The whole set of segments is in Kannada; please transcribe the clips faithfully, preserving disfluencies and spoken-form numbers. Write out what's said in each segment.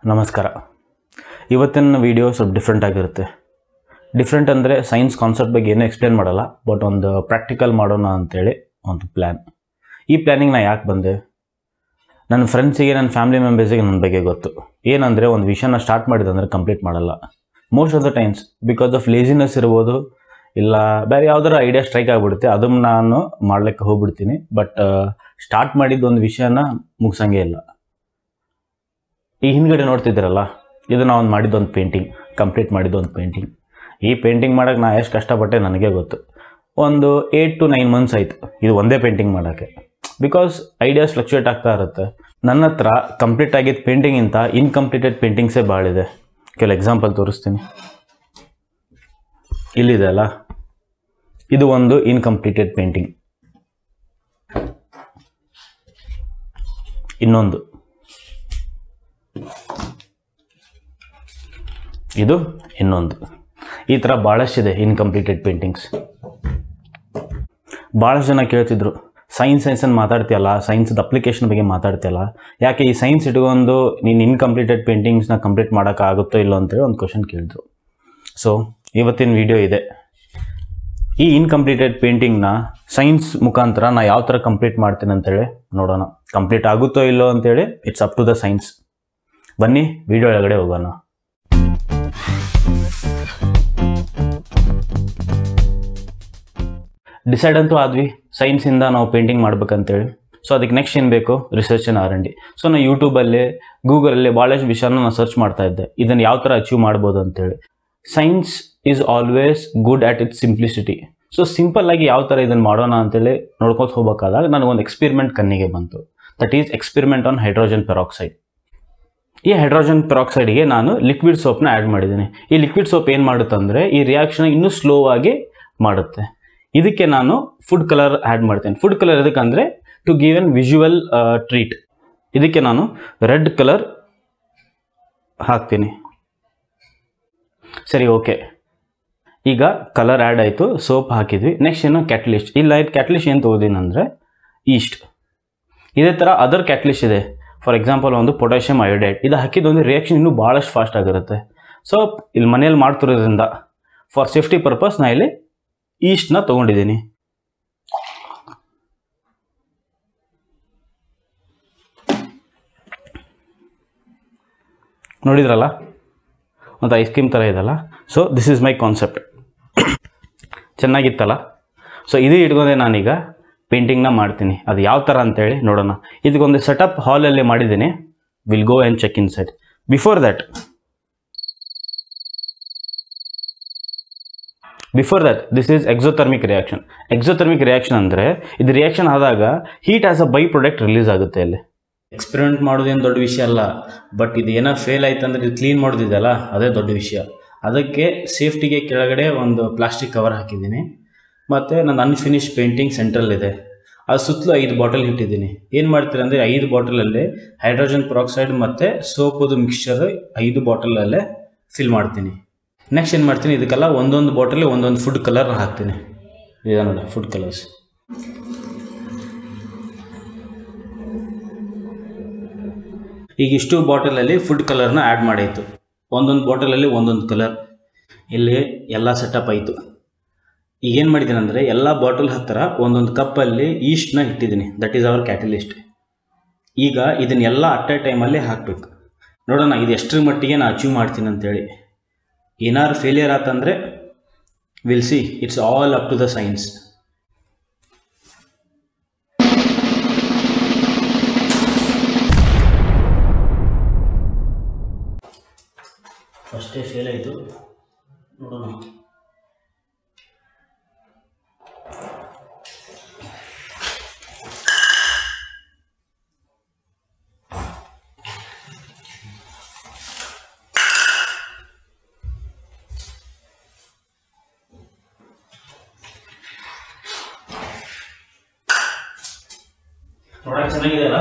ನಮಸ್ಕಾರ. ಇವತ್ತಿನ ವಿಡಿಯೋ ಸ್ವಲ್ಪ ಡಿಫ್ರೆಂಟ್ ಆಗಿರುತ್ತೆ. ಡಿಫ್ರೆಂಟ್ ಅಂದರೆ ಸೈನ್ಸ್ ಕಾನ್ಸೆಪ್ಟ್ ಬಗ್ಗೆ ಏನೂ ಎಕ್ಸ್ಪ್ಲೇನ್ ಮಾಡಲ್ಲ, ಬಟ್ ಒಂದು ಪ್ರಾಕ್ಟಿಕಲ್ ಮಾಡೋಣ ಅಂತೇಳಿ ಒಂದು ಪ್ಲ್ಯಾನ್. ಈ ಪ್ಲ್ಯಾನಿಂಗ್ ನಾನು ಯಾಕೆ ಬಂದೆ? ನನ್ನ ಫ್ರೆಂಡ್ಸಿಗೆ, ನನ್ನ ಫ್ಯಾಮಿಲಿ ಮೆಂಬರ್ಸಿಗೆ ನನ್ನ ಬಗ್ಗೆ ಗೊತ್ತು. ಏನಂದರೆ ಒಂದು ವಿಷಯನ ಸ್ಟಾರ್ಟ್ ಮಾಡಿದಂದರೆ ಕಂಪ್ಲೀಟ್ ಮಾಡಲ್ಲ. Most of the times because of laziness ಇರ್ಬೋದು, ಇಲ್ಲ ಬೇರೆ ಯಾವ್ದಾರು ಐಡಿಯಾ ಸ್ಟ್ರೈಕ್ ಆಗಿಬಿಡುತ್ತೆ, ಅದನ್ನು ನಾನು ಮಾಡ್ಲಿಕ್ಕೆ ಹೋಗ್ಬಿಡ್ತೀನಿ. ಬಟ್ ಸ್ಟಾರ್ಟ್ ಮಾಡಿದ್ದು ಒಂದು ವಿಷಯನ ಮುಗಿಸಂಗೇ ಇಲ್ಲ. ಈ ಹಿಂದ್ಗಡೆ ನೋಡ್ತಿದ್ದೀರಲ್ಲ, ಇದು ನಾವು ಒಂದು ಮಾಡಿದ್ದೊಂದು ಪೇಂಟಿಂಗ್, ಕಂಪ್ಲೀಟ್ ಮಾಡಿದ್ದೊಂದು ಪೇಂಟಿಂಗ್. ಈ ಪೇಂಟಿಂಗ್ ಮಾಡೋಕ್ಕೆ ನಾ ಎಷ್ಟು ಕಷ್ಟಪಟ್ಟೆ ನನಗೆ ಗೊತ್ತು. ಒಂದು ಏಯ್ಟ್ ಟು ನೈನ್ ಮಂತ್ಸ್ ಆಯಿತು ಇದು ಒಂದೇ ಪೇಂಟಿಂಗ್ ಮಾಡೋಕ್ಕೆ. ಬಿಕಾಸ್ ಐಡಿಯಾಸ್ ಫ್ಲಕ್ಚುಯೇಟ್ ಆಗ್ತಾ ಇರುತ್ತೆ. ನನ್ನ ಹತ್ರ ಕಂಪ್ಲೀಟ್ ಆಗಿದ್ದ ಪೇಂಟಿಂಗಿಂತ ಇನ್ಕಂಪ್ಲೀಟೆಡ್ ಪೇಂಟಿಂಗ್ಸೇ ಭಾಳಿದೆ. ಕೆಲವು ಎಕ್ಸಾಂಪಲ್ ತೋರಿಸ್ತೀನಿ. ಇಲ್ಲಿದೆ ಅಲ್ಲ, ಇದು ಒಂದು ಇನ್ಕಂಪ್ಲೀಟೆಡ್ ಪೇಂಟಿಂಗ್. ಇನ್ನೊಂದು ಇದು ಇನ್ನೊಂದು ಈ ಥರ ಭಾಳಷ್ಟಿದೆ ಇನ್ಕಂಪ್ಲೀಟೆಡ್ ಪೇಂಟಿಂಗ್ಸ್. ಭಾಳಷ್ಟು ಜನ ಕೇಳ್ತಿದ್ರು, ಸೈನ್ಸ್ ಸೈನ್ಸನ್ನು ಮಾತಾಡ್ತೀಯಲ್ಲ, ಸೈನ್ಸ್ದು ಅಪ್ಲಿಕೇಶನ್ ಬಗ್ಗೆ ಮಾತಾಡ್ತೀಯಲ್ಲ, ಯಾಕೆ ಈ ಸೈನ್ಸ್ ಇಟ್ಕೊಂಡು ನೀನು ಇನ್ಕಂಪ್ಲೀಟೆಡ್ ಪೇಂಟಿಂಗ್ಸ್ನ ಕಂಪ್ಲೀಟ್ ಮಾಡೋಕ್ಕಾಗುತ್ತೋ ಇಲ್ಲೋ ಅಂತೇಳಿ ಒಂದು ಕ್ವಶನ್ ಕೇಳಿದ್ರು. ಸೊ ಇವತ್ತಿನ ವಿಡಿಯೋ ಇದೆ. ಈ ಇನ್ಕಂಪ್ಲೀಟೆಡ್ ಪೇಂಟಿಂಗ್ನ ಸೈನ್ಸ್ ಮುಖಾಂತರ ನಾ ಯಾವ ಥರ ಕಂಪ್ಲೀಟ್ ಮಾಡ್ತೀನಿ ಅಂತೇಳಿ ನೋಡೋಣ. ಕಂಪ್ಲೀಟ್ ಆಗುತ್ತೋ ಇಲ್ಲೋ ಅಂತೇಳಿ it's up to the science. ಬನ್ನಿ ವಿಡಿಯೋ ಒಳಗಡೆ ಹೋಗೋಣ. ಡಿಸೈಡ್ ಅಂತೂ ಆದ್ವಿ ಸೈನ್ಸಿಂದ ನಾವು ಪೇಂಟಿಂಗ್ ಮಾಡ್ಬೇಕಂತೇಳಿ. ಸೊ ಅದಕ್ಕೆ ನೆಕ್ಸ್ಟ್ ಏನು ಬೇಕು? Research and R and D. So ನಾನು ಯೂಟ್ಯೂಬಲ್ಲಿ, ಗೂಗಲಲ್ಲಿ ಭಾಳಷ್ಟು ವಿಷಯನ ನಾನು ಸರ್ಚ್ ಮಾಡ್ತಾ ಇದ್ದೆ, ಇದನ್ನು ಯಾವ ಥರ ಅಚೀವ್ ಮಾಡ್ಬೋದು ಅಂತೇಳಿ. Science is always good at its simplicity. So ಸಿಂಪಲ್ಲಾಗಿ ಯಾವ ಥರ ಇದನ್ನು ಮಾಡೋಣ ಅಂತೇಳಿ ನೋಡ್ಕೊತ ಹೋಗ್ಬೇಕಾದಾಗ ನನಗೊಂದು ಎಕ್ಸ್ಪೆರಿಮೆಂಟ್ ಕಣ್ಣಿಗೆ ಬಂತು. That is experiment on hydrogen peroxide. ಈ ಹೈಡ್ರೋಜನ್ ಪೆರಾಕ್ಸೈಡ್ಗೆ ನಾನು ಲಿಕ್ವಿಡ್ ಸೋಪ್ನ ಆ್ಯಡ್ ಮಾಡಿದ್ದೀನಿ. ಈ ಲಿಕ್ವಿಡ್ ಸೋಪ್ ಏನು ಮಾಡುತ್ತಂದರೆ ಈ ರಿಯಾಕ್ಷನ್ ಇನ್ನೂ ಸ್ಲೋ ಆಗಿ ಮಾಡುತ್ತೆ. ಇದಕ್ಕೆ ನಾನು ಫುಡ್ ಕಲರ್ ಆ್ಯಡ್ ಮಾಡ್ತೇನೆ. ಫುಡ್ ಕಲರ್ ಎದಕ್ಕಂದರೆ to give an visual treat. ಇದಕ್ಕೆ ನಾನು ರೆಡ್ ಕಲರ್ ಹಾಕ್ತೀನಿ. ಸರಿ, ಓಕೆ. ಈಗ ಕಲರ್ ಆ್ಯಡ್ ಆಯಿತು, ಸೋಪ್ ಹಾಕಿದ್ವಿ. ನೆಕ್ಸ್ಟ್ ಏನು? ಕ್ಯಾಟಲಿಸ್ಟ್. ಇಲ್ಲ, ಇದು ಕ್ಯಾಟಲಿಸ್ಟ್ ಏನು ತೊಗೋದೀನಿ ಅಂದರೆ ಈಸ್ಟ್. ಇದೇ ಥರ ಅದರ್ ಕ್ಯಾಟಲಿಸ್ಟ್ ಇದೆ. ಫಾರ್ ಎಕ್ಸಾಂಪಲ್ ಒಂದು ಪೊಟ್ಯಾಷಿಯಮ್ ಅಯೋಡೈಡ್. ಇದು ಹಾಕಿದ್ದೊಂದು ರಿಯಾಕ್ಷನ್ ಇನ್ನೂ ಭಾಳಷ್ಟು ಫಾಸ್ಟ್ ಆಗಿರುತ್ತೆ. ಸೊ ಇಲ್ಲಿ ಮನೇಲಿ ಮಾಡ್ತಿರೋದ್ರಿಂದ ಫಾರ್ ಸೇಫ್ಟಿ ಪರ್ಪಸ್ ನಾ ಇಲ್ಲಿ ಈಸ್ಟ್ನ ತೊಗೊಂಡಿದ್ದೀನಿ. ನೋಡಿದ್ರಲ್ಲ, ಒಂದು ಐಸ್ ಕ್ರೀಮ್ ಥರ ಇದಲ್ಲ. So this is my concept. ಚೆನ್ನಾಗಿತ್ತಲ್ಲ? ಸೊ ಇದು ಇಟ್ಕೊಂಡೆ ನಾನೀಗ ಪೇಂಟಿಂಗ್ನ ಮಾಡ್ತೀನಿ. ಅದು ಯಾವ ಥರ ಅಂತೇಳಿ ನೋಡೋಣ. ಇದಕ್ಕೊಂದು ಸೆಟಪ್ ಹಾಲಲ್ಲಿ ಮಾಡಿದ್ದೀನಿ. Will go and check inside. Before that before that this is exothermic reaction. Exothermic reaction ಅಂದರೆ ಇದು ರಿಯಾಕ್ಷನ್ ಆದಾಗ heat as a by product release ಆಗುತ್ತೆ. ಅಲ್ಲಿ ಎಕ್ಸ್ಪೆರಿಮೆಂಟ್ ಮಾಡೋದೇನು ದೊಡ್ಡ ವಿಷಯ ಅಲ್ಲ, ಬಟ್ ಇದು ಏನೋ ಫೇಲ್ ಆಯ್ತು ಅಂದರೆ ಇದು ಕ್ಲೀನ್ ಮಾಡೋದಿದೆಯಲ್ಲ, ಅದೇ ದೊಡ್ಡ ವಿಷಯ. ಅದಕ್ಕೆ ಸೇಫ್ಟಿಗೆ ಕೆಳಗಡೆ ಒಂದು ಪ್ಲಾಸ್ಟಿಕ್ ಕವರ್ ಹಾಕಿದ್ದೀನಿ. ಮತ್ತು ನನ್ನ ಅನ್ಫಿನಿಶ್ ಪೇಂಟಿಂಗ್ ಸೆಂಟ್ರಲ್ಲಿದೆ. ಅದು ಸುತ್ತಲೂ ಐದು ಬಾಟಲ್ ಇಟ್ಟಿದ್ದೀನಿ. ಏನು ಮಾಡ್ತೀರ ಅಂದರೆ ಐದು ಬಾಟಲಲ್ಲಿ ಹೈಡ್ರೋಜನ್ ಪೆರಾಕ್ಸೈಡ್ ಮತ್ತು ಸೋಪದು ಮಿಕ್ಸ್ಚರ್ ಐದು ಬಾಟಲಲ್ಲೇ ಫಿಲ್ ಮಾಡ್ತೀನಿ. ನೆಕ್ಸ್ಟ್ ಏನು ಮಾಡ್ತೀನಿ, ಇದಕ್ಕೆಲ್ಲ ಒಂದೊಂದು ಬಾಟಲಿ ಒಂದೊಂದು ಫುಡ್ ಕಲರ್ನ ಹಾಕ್ತೀನಿ. ಇದೆ ನೋಡಿ ಫುಡ್ ಕಲರ್ಸ್. ಈಗ ಇಷ್ಟು ಬಾಟಲಲ್ಲಿ ಫುಡ್ ಕಲರ್ನ ಆ್ಯಡ್ ಮಾಡಾಯಿತು. ಒಂದೊಂದು ಬಾಟಲಲ್ಲಿ ಒಂದೊಂದು ಕಲರ್. ಇಲ್ಲಿ ಎಲ್ಲ ಸೆಟಪ್ ಆಯಿತು. ಈಗೇನು ಮಾಡಿದ್ದೀನಿ ಅಂದರೆ ಎಲ್ಲ ಬಾಟಲ್ ಹತ್ತಿರ ಒಂದೊಂದು ಕಪ್ಪಲ್ಲಿ ಈಸ್ಟ್ನ ಇಟ್ಟಿದ್ದೀನಿ. That is our catalyst. ಈಗ ಇದನ್ನೆಲ್ಲ ಅಟ್ ಎ ಟೈಮಲ್ಲಿ ಹಾಕಬೇಕು. ನೋಡೋಣ ಇದು ಎಷ್ಟರ ಮಟ್ಟಿಗೆ ನಾನು ಅಚೀವ್ ಮಾಡ್ತೀನಿ ಅಂತೇಳಿ. ಏನಾದ್ರು ಫೇಲಿಯರ್ ಆತಂದರೆ will see. It's all up to the science. ಫಸ್ಟೇ ಫೇಲ್ ಆಯಿತು, ನೋಡೋಣ. ನೋಡೋಕೆ ಚೆನ್ನಾಗಿದೆಯಲ್ಲ?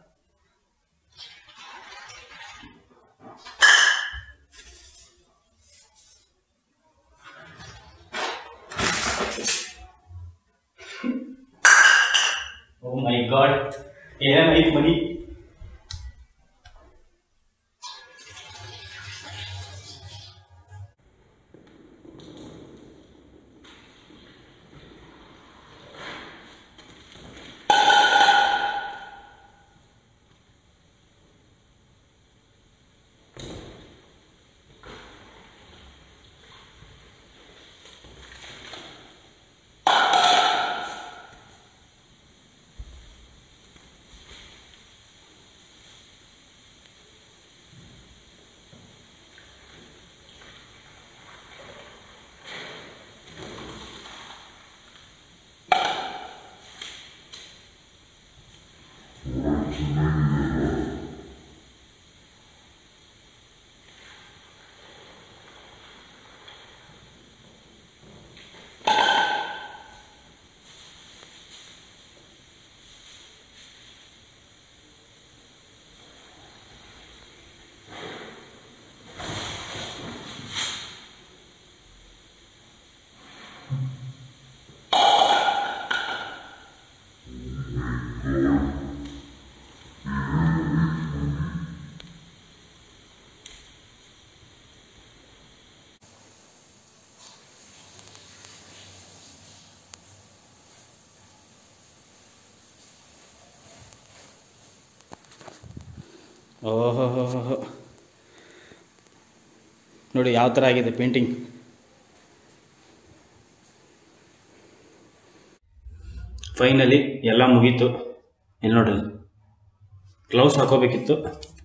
Oh my god, ಏನಾಯ್ತು ಮನಿ? ಓಹೋ ನೋಡಿ ಯಾವ ಥರ ಆಗಿದೆ ಪೇಂಟಿಂಗ್. ಫೈನಲಿ ಎಲ್ಲ ಮುಗೀತು. ಇಲ್ಲಿ ನೋಡ್ರಿ, ಗ್ಲೌಸ್ ಹಾಕೋಬೇಕಿತ್ತು,